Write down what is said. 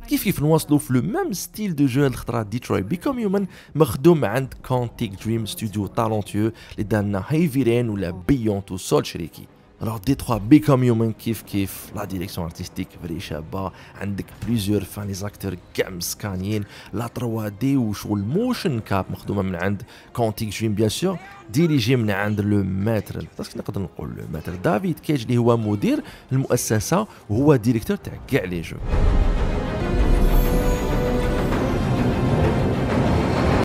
كيف نواصلوا في لو ميم ستيل دو جو. هاد الخطره ديترويت بيكوم هيومن مخدوم عند كونتيك دريم ستوديو طالونتيو اللي دارنا هيفي رين ولا بيونت وسول شريكي. Alors Détroit Become Human كيف لا ديريكسيون ارتستيك فري شابه، عندك بليزيور فان لي زاكتور كاع مسكانين، لا 3 دي وشغل موشن كاب مخدومه من عند كونتيك دريم بيان سور، ديريجي من عند لو ماتر، باسكو نقدر نقول لو ماتر دافيد كيج اللي هو مدير المؤسسه وهو ديريكتور تاع كاع لي جو.